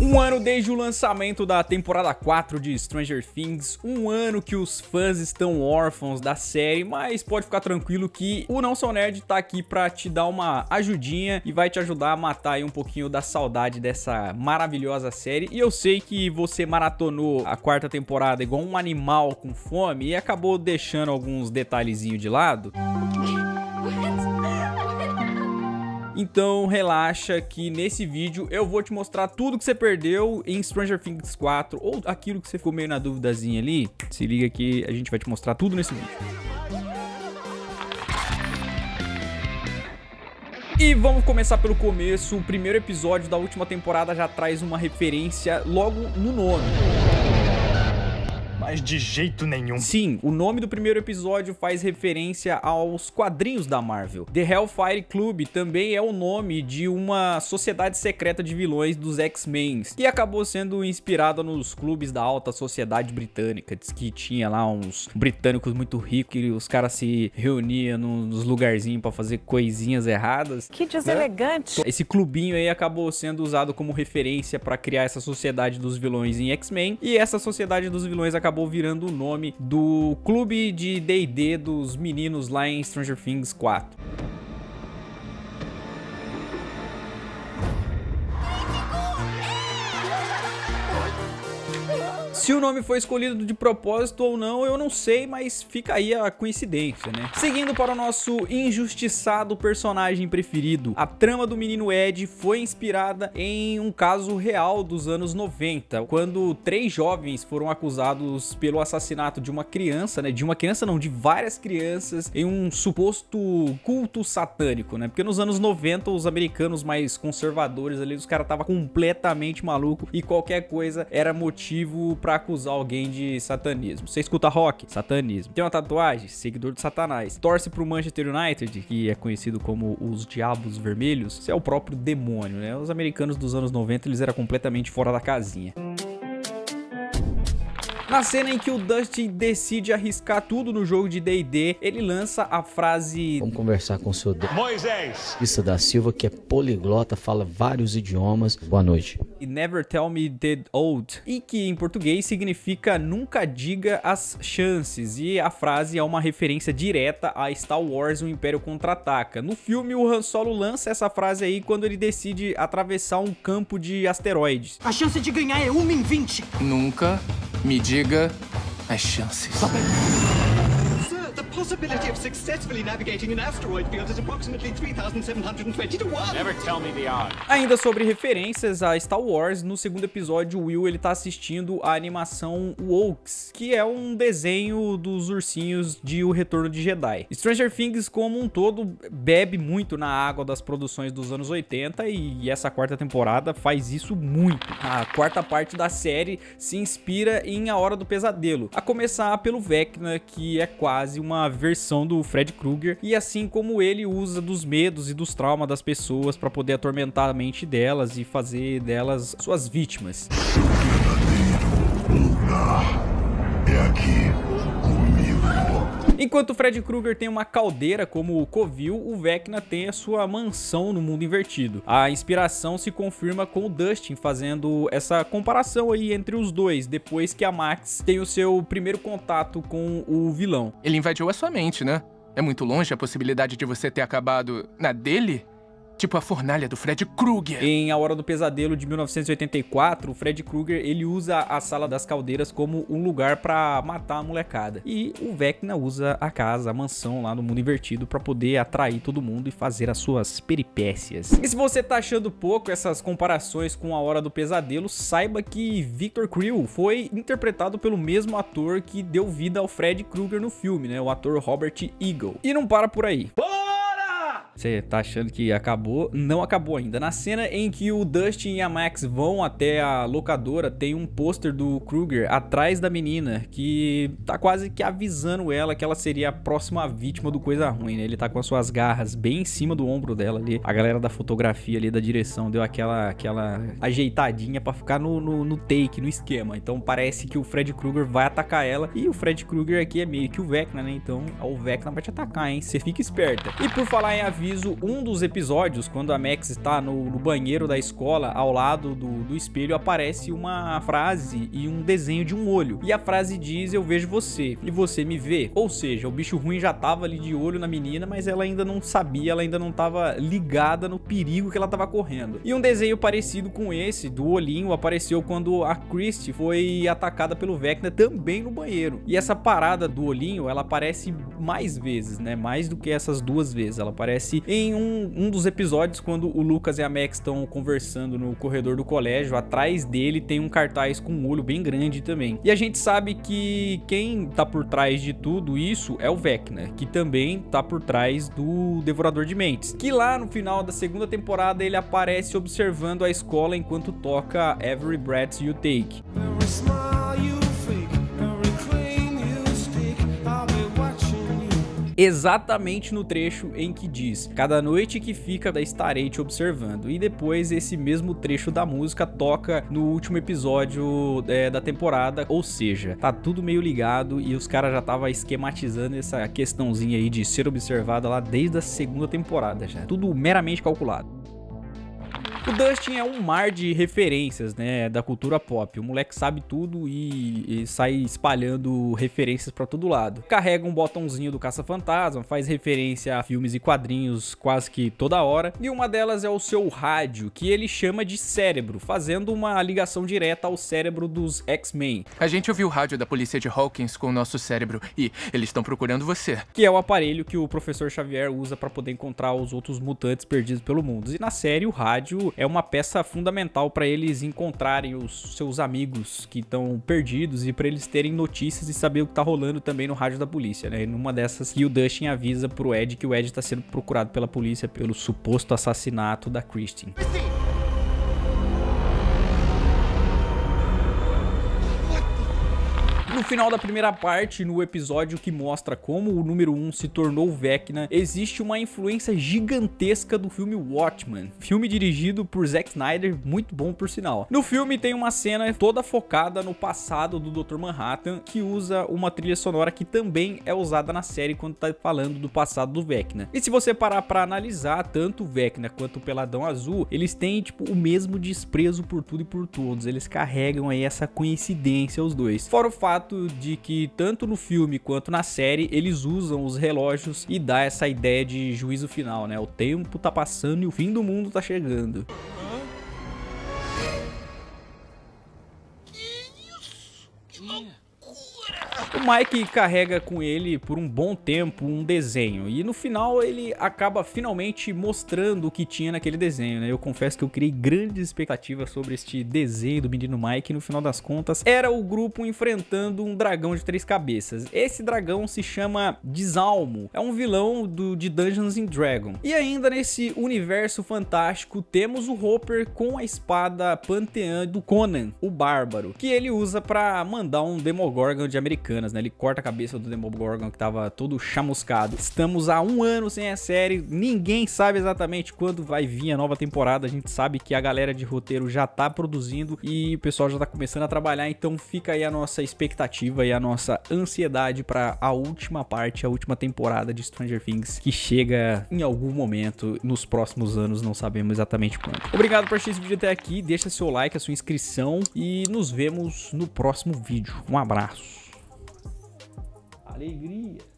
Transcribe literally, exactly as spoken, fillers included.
Um ano desde o lançamento da temporada quatro de Stranger Things, um ano que os fãs estão órfãos da série, mas pode ficar tranquilo que o Não Sou Nerd tá aqui pra te dar uma ajudinha e vai te ajudar a matar aí um pouquinho da saudade dessa maravilhosa série. E eu sei que você maratonou a quarta temporada igual um animal com fome e acabou deixando alguns detalhezinhos de lado. Então relaxa que nesse vídeo eu vou te mostrar tudo que você perdeu em Stranger Things quatro ou aquilo que você ficou meio na duvidazinha ali. Se liga que a gente vai te mostrar tudo nesse vídeo. E vamos começar pelo começo. O primeiro episódio da última temporada já traz uma referência logo no nome. Mas de jeito nenhum. Sim, o nome do primeiro episódio faz referência aos quadrinhos da Marvel. The Hellfire Club também é o nome de uma sociedade secreta de vilões dos X-Men, que acabou sendo inspirada nos clubes da alta sociedade britânica. Diz que tinha lá uns britânicos muito ricos e os caras se reuniam nos lugarzinhos pra fazer coisinhas erradas. Que deselegante. Esse clubinho aí acabou sendo usado como referência pra criar essa sociedade dos vilões em X-Men, e essa sociedade dos vilões acabou virando o nome do clube de D e D dos meninos lá em Stranger Things quatro. Se o nome foi escolhido de propósito ou não, eu não sei, mas fica aí a coincidência, né? Seguindo para o nosso injustiçado personagem preferido, a trama do menino Ed foi inspirada em um caso real dos anos noventa, quando três jovens foram acusados pelo assassinato de uma criança, né? De uma criança não, de várias crianças em um suposto culto satânico, né? Porque nos anos noventa, os americanos mais conservadores ali, os caras estavam completamente malucos e qualquer coisa era motivo pra acusar alguém de satanismo. Você escuta rock? Satanismo. Tem uma tatuagem? Seguidor de Satanás. Torce pro Manchester United, que é conhecido como os Diabos Vermelhos. Isso é o próprio demônio, né? Os americanos dos anos noventa, eles eram completamente fora da casinha. Na cena em que o Dustin decide arriscar tudo no jogo de D e D, ele lança a frase: vamos conversar com o seu Moisés Issa da Silva, que é poliglota, fala vários idiomas. Boa noite. E never tell me the old, e que em português significa nunca diga as chances, e a frase é uma referência direta a Star Wars, o Império Contra-Ataca. No filme, o Han Solo lança essa frase aí quando ele decide atravessar um campo de asteroides. A chance de ganhar é uma em vinte. Nunca me diga as chances. Sir, the possibility of successfully navigating an asteroid field is approximately three thousand seven hundred twenty to one. Never tell me the odds. Ainda sobre referências a Star Wars, no segundo episódio, o Will ele tá assistindo a animação Wookiees, que é um desenho dos ursinhos de O Retorno de Jedi. Stranger Things como um todo bebe muito na água das produções dos anos oitenta, e essa quarta temporada faz isso muito. A quarta parte da série se inspira em A Hora do Pesadelo, a começar pelo Vecna, que é quase uma versão do Fred Krueger, e assim como ele usa dos medos e dos traumas das pessoas para poder atormentar a mente delas e fazer delas suas vítimas. O verdadeiro lugar é aqui comigo. Enquanto o Fred Krueger tem uma caldeira como o Covil, o Vecna tem a sua mansão no mundo invertido. A inspiração se confirma com o Dustin fazendo essa comparação aí entre os dois, depois que a Max tem o seu primeiro contato com o vilão. Ele invadiu a sua mente, né? É muito longe a possibilidade de você ter acabado na dele? Tipo a fornalha do Fred Krueger. Em A Hora do Pesadelo de mil novecentos e oitenta e quatro, o Fred Krueger ele usa a Sala das Caldeiras como um lugar pra matar a molecada. E o Vecna usa a casa, a mansão lá no mundo invertido pra poder atrair todo mundo e fazer as suas peripécias. E se você tá achando pouco essas comparações com A Hora do Pesadelo, saiba que Victor Creel foi interpretado pelo mesmo ator que deu vida ao Fred Krueger no filme, né? O ator Robert Eagle. E não para por aí. Você tá achando que acabou? Não acabou ainda. Na cena em que o Dustin e a Max vão até a locadora, tem um pôster do Krueger atrás da menina, que tá quase que avisando ela que ela seria a próxima vítima do Coisa Ruim, né? Ele tá com as suas garras bem em cima do ombro dela ali. A galera da fotografia ali, da direção, deu aquela, aquela ajeitadinha pra ficar no, no, no take, no esquema. Então parece que o Fred Krueger vai atacar ela, e o Fred Krueger aqui é meio que o Vecna, né? Então o Vecna vai te atacar, hein? Você fica esperta. E por falar em aviso, aviso, um dos episódios, quando a Max está no, no banheiro da escola, ao lado do, do espelho, aparece uma frase e um desenho de um olho. E a frase diz: eu vejo você e você me vê. Ou seja, o bicho ruim já tava ali de olho na menina, mas ela ainda não sabia, ela ainda não tava ligada no perigo que ela tava correndo. E um desenho parecido com esse, do olhinho, apareceu quando a Christie foi atacada pelo Vecna também no banheiro. E essa parada do olhinho, ela aparece mais vezes, né? Mais do que essas duas vezes. Ela aparece em um, um dos episódios quando o Lucas e a Max estão conversando no corredor do colégio. Atrás dele tem um cartaz com um olho bem grande também. E a gente sabe que quem tá por trás de tudo isso é o Vecna, que também tá por trás do Devorador de Mentes, que lá no final da segunda temporada ele aparece observando a escola enquanto toca Every Breath You Take. Exatamente no trecho em que diz: cada noite que fica estarei te observando. E depois esse mesmo trecho da música toca no último episódio é, da temporada. Ou seja, tá tudo meio ligado e os caras já estavam esquematizando essa questãozinha aí de ser observada lá desde a segunda temporada já. Tudo meramente calculado. O Dustin é um mar de referências, né, da cultura pop. O moleque sabe tudo e, e sai espalhando referências pra todo lado. Carrega um botãozinho do Caça-Fantasma, faz referência a filmes e quadrinhos quase que toda hora. E uma delas é o seu rádio, que ele chama de cérebro, fazendo uma ligação direta ao cérebro dos X-Men. A gente ouviu o rádio da polícia de Hawkins com o nosso cérebro e eles estão procurando você. Que é o aparelho que o professor Xavier usa pra poder encontrar os outros mutantes perdidos pelo mundo. E na série o rádio é uma peça fundamental para eles encontrarem os seus amigos que estão perdidos e para eles terem notícias e saber o que tá rolando também no rádio da polícia, né? E numa dessas que o Dustin avisa pro Ed que o Ed tá sendo procurado pela polícia pelo suposto assassinato da Christine. No final da primeira parte, no episódio que mostra como o número um se tornou Vecna, existe uma influência gigantesca do filme Watchmen, filme dirigido por Zack Snyder, muito bom por sinal. No filme tem uma cena toda focada no passado do doutor Manhattan, que usa uma trilha sonora que também é usada na série quando tá falando do passado do Vecna. E se você parar pra analisar, tanto o Vecna quanto o Peladão Azul, eles têm tipo o mesmo desprezo por tudo e por todos, eles carregam aí essa coincidência os dois. Fora o fato de que tanto no filme quanto na série eles usam os relógios e dá essa ideia de juízo final, né? O tempo tá passando e o fim do mundo tá chegando. O Mike carrega com ele por um bom tempo um desenho e no final ele acaba finalmente mostrando o que tinha naquele desenho, né? Eu confesso que eu criei grandes expectativas sobre este desenho do menino Mike e no final das contas era o grupo enfrentando um dragão de três cabeças. Esse dragão se chama Desalmo, é um vilão do, de Dungeons and Dragons. E ainda nesse universo fantástico temos o Hopper com a espada Panteã do Conan, o Bárbaro, que ele usa pra mandar um Demogorgon de Americanas, né? Ele corta a cabeça do Demogorgon que tava todo chamuscado. Estamos há um ano sem a série, ninguém sabe exatamente quando vai vir a nova temporada. A gente sabe que a galera de roteiro já tá produzindo e o pessoal já tá começando a trabalhar, então fica aí a nossa expectativa e a nossa ansiedade para a última parte, a última temporada de Stranger Things, que chega em algum momento nos próximos anos, não sabemos exatamente quando. Obrigado por assistir esse vídeo até aqui, deixa seu like, a sua inscrição e nos vemos no próximo vídeo. Um abraço. Alegria.